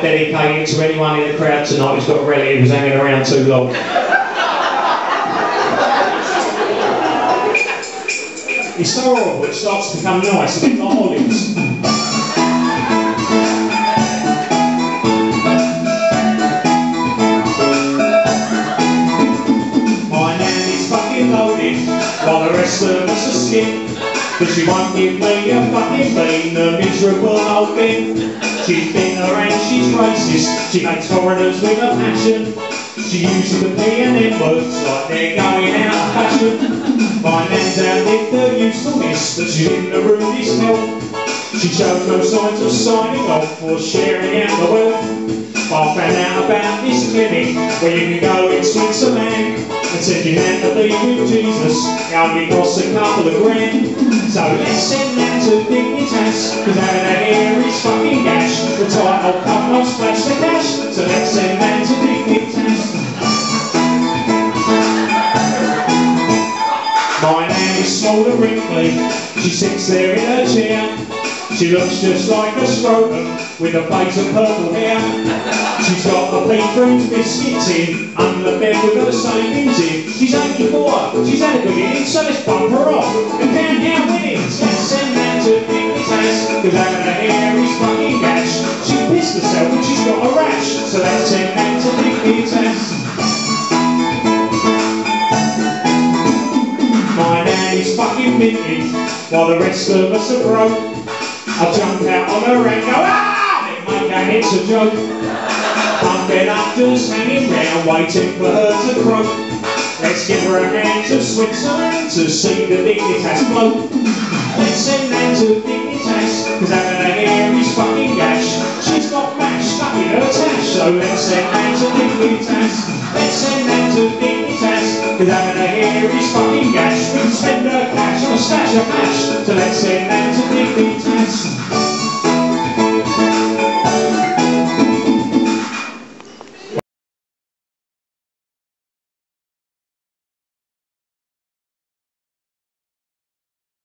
I dedicate it to anyone in the crowd tonight who's got a relative who's hanging around too long. It's so horrible, it starts to become nice, a bit like olives. My nanny's fucking loaded, while the rest of us are skint. But she won't give me a fucking bean, a miserable old thing. She's bitter and she's racist, she hates foreigners with a passion. She uses the P and N words like they're going out of fashion. My nan's outlived the usefulness that she's in the rudest health. She shows no signs of signing off or sharing out the wealth. I found out about this clinic where you can go in Switzerland and send your nan to be with Jesus. It only costs a couple of grand. So let's send that to Dignitas, cause having a hair is fucking gash. The title cut no splash the cash. So let's send that to Dignitas. My nan is small and wrinkly, she sits there in her chair. She looks just like a scrotum with a face of purple hair. She's got a pea fruit biscuits in, under the bed with her savings in. She's 84, she's had a good innings, so let's bump her off and count our winnings. Let's send that to Dignitas, cause having her hair is fucking gash. She pissed herself and she's got a rash, so let's send that to Dignitas. My nan is fucking minty, while the rest of us are broke. I jump out on her and go, ah! Then make that it's a joke. I'm fed up just hanging round, waiting for her to croak. Let's give her a hand to Switzerland to see the Dignitas bloke. Let's send that to Dignitas, cause having her hair is fucking gash. She's got mash stuck in her tash, so let's send that to Dignitas. Let's send that to Dignitas, cause having her hair is fucking gash. We can spend her cash on a stash of cash, so let's send that to Dignitas.